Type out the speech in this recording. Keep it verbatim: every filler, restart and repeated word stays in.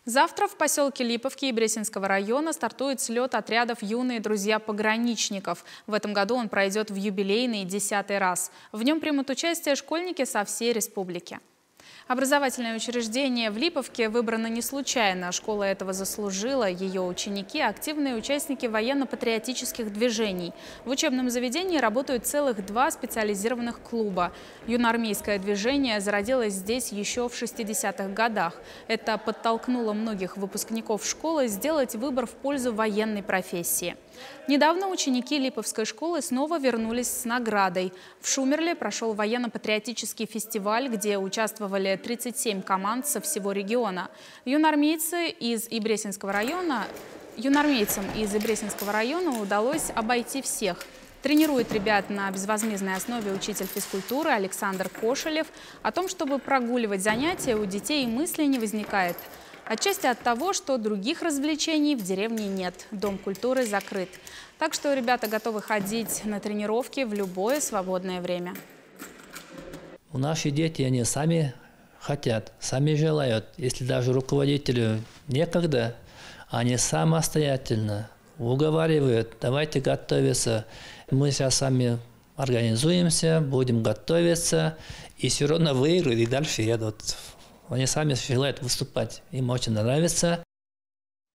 Завтра в поселке Липовки Ибресинского района стартует слет отрядов «Юные друзья пограничников». В этом году он пройдет в юбилейный десятый раз. В нем примут участие школьники со всей республики. Образовательное учреждение в Липовке выбрано не случайно. Школа этого заслужила. Ее ученики – активные участники военно-патриотических движений. В учебном заведении работают целых два специализированных клуба. Юноармейское движение зародилось здесь еще в шестидесятых годах. Это подтолкнуло многих выпускников школы сделать выбор в пользу военной профессии. Недавно ученики Липовской школы снова вернулись с наградой. В Шумерле прошел военно-патриотический фестиваль, где участвовали тридцать семь команд со всего региона. Юноармейцы из Ибресинского района, юноармейцам из Ибресинского района удалось обойти всех. Тренирует ребят на безвозмездной основе учитель физкультуры Александр Кошелев. О том, чтобы прогуливать занятия, у детей и мысли не возникает. Отчасти от того, что других развлечений в деревне нет, дом культуры закрыт. Так что ребята готовы ходить на тренировки в любое свободное время. Наши дети, они сами хотят, сами желают. Если даже руководителю некогда, они самостоятельно уговаривают, давайте готовиться. Мы сейчас сами организуемся, будем готовиться, и все равно выиграют, и дальше едут. Они сами желают выступать, им очень нравится.